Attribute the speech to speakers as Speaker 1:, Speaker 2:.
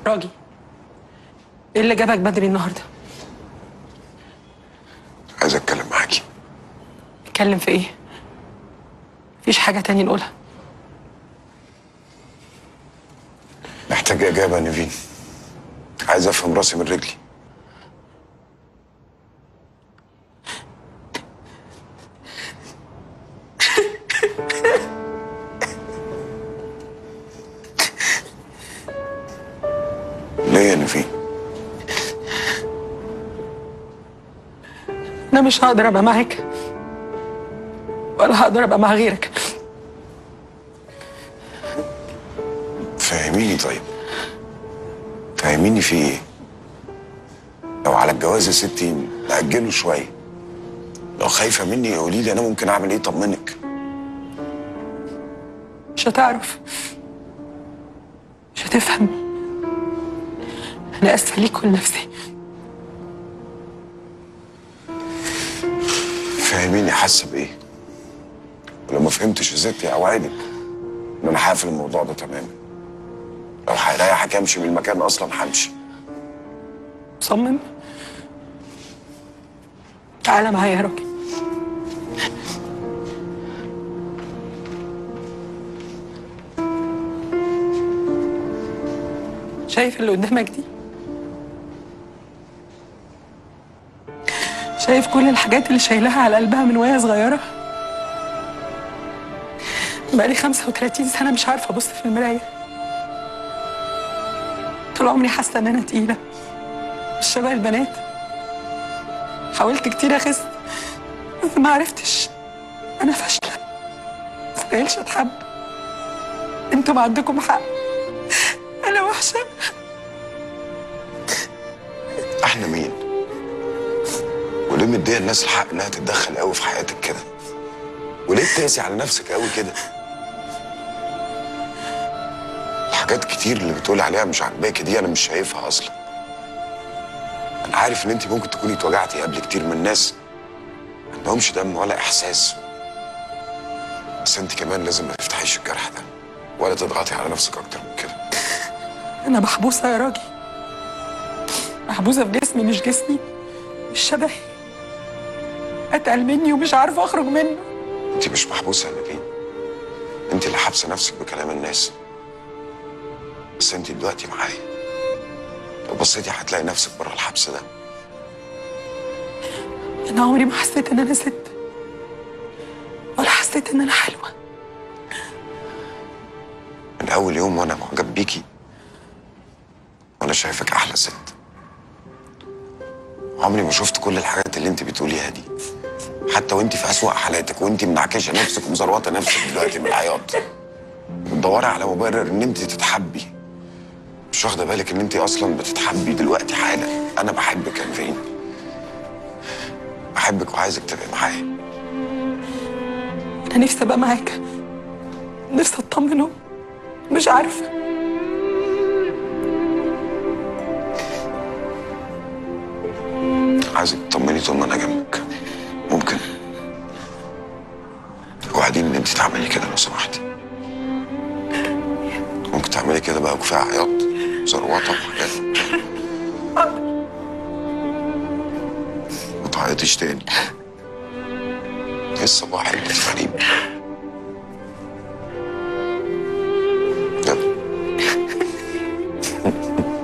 Speaker 1: راجي، ايه اللي جابك بدري النهارده؟
Speaker 2: عايز اتكلم معاكي.
Speaker 1: اتكلم في ايه؟ مفيش حاجه تاني نقولها؟
Speaker 2: محتاج اجابه يا نيفين. عايز افهم راسي من رجلي. ليه يا نيفين؟
Speaker 1: انا مش هقدر ابقى معاك ولا هقدر ابقى مع غيرك.
Speaker 2: فهميني طيب. فهميني في ايه؟ لو على الجواز يا ستي نأجله شويه. لو خايفه مني قولي لي، انا ممكن اعمل ايه طمنك.
Speaker 1: مش هتعرف، مش هتفهم. انا اسفه ليك ولنفسي.
Speaker 2: فهميني حاسه بايه؟ ولو ما فهمتش يا ستي اوعدك ان انا هقفل الموضوع ده تماما. لو هريحك امشي من المكان اصلا همشي.
Speaker 1: مصمم؟ تعالى معايا يا راجل. شايف اللي قدامك دي؟ شايف كل الحاجات اللي شايلها على قلبها من وهي صغيرة؟ بقالي 35 سنة مش عارفة أبص في المراية. طول عمري حاسة إن أنا تقيلة، مش شبه البنات. حاولت كتير أخس بس ما عرفتش. أنا فاشلة، مستاهلش أتحب. أنتم عندكم حق، أنا وحشة.
Speaker 2: احنا مين؟ وليه مديه الناس الحق انها تتدخل قوي في حياتك كده؟ وليه بتقسي على نفسك قوي كده؟ الحاجات كتير اللي بتقولي عليها مش عاجباكي دي انا مش شايفها اصلا. انا عارف ان انت ممكن تكوني اتوجعتي قبل كتير من ناس ما عندهمش دم ولا احساس، بس انت كمان لازم ما تفتحيش الجرح ده ولا تضغطي على نفسك اكتر من كده.
Speaker 1: أنا محبوسة يا راجل، محبوسة في جسمي مش جسمي، مش شبهي، أتقل مني ومش عارفة أخرج منه.
Speaker 2: انت مش محبوسه يا نبيل، انت اللي حابسه نفسك بكلام الناس. بس انت دلوقتي معايا، لو بصيتي هتلاقي نفسك بره الحبس ده.
Speaker 1: أنا عمري ما حسيت إن أنا ست، ولا حسيت إن أنا حلوة.
Speaker 2: من اول يوم وانا معجب بيكي وانا شايفك احلى ست. عمري ما شفت كل الحاجات اللي انت بتقوليها دي، حتى وانت في اسوأ حالاتك وانت منعكشه نفسك ومزروطه نفسك دلوقتي من العياط، بتدوري على مبرر ان انت تتحبي. مش واخده بالك ان انت اصلا بتتحبي دلوقتي حالا. انا بحبك يا نيفين، بحبك وعايزك تبقي معايا.
Speaker 1: أنا نفسي أبقى معاك، نفسي أطمنه، مش عارفة.
Speaker 2: عايزك تطمني طول ما انا جنبك. ممكن؟ وبعدين ان انت تعملي كده لو سمحتي. ممكن تعملي كده بقى وكفايه عياط زروطه وحاجات. ما تعيطيش تاني. ايه الصباح اللي غريب؟ يلا.